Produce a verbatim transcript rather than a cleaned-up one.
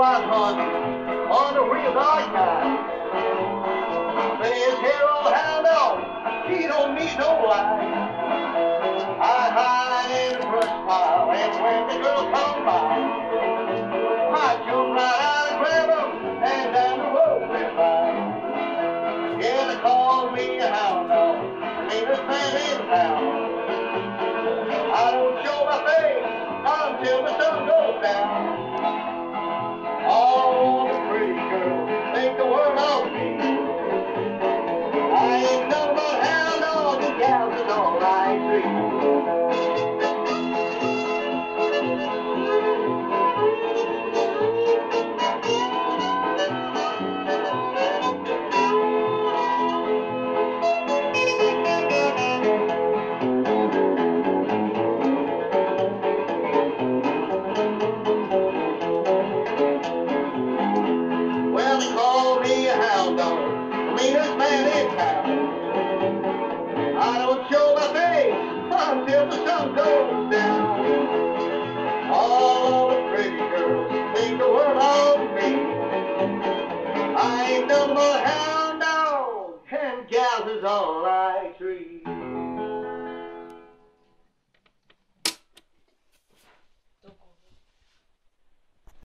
out hunting on the real dog time. Says, here old Hound Dog, he don't need no wife. I hide in the brush pile, and when the girl come by, I jump right out and grab her, and down the road we ride. Yeah, they call me a hound dog, the meanest man in town. I don't show my face until the sun goes down. All the pretty girls think the world of me. I ain't nothing but a hound dog, and gals is all I see. Well, they call me a hound dog, the meanest man in town. I don't show my face until the sun goes down. All the pretty girls think the world of me. I ain't nothing but a hound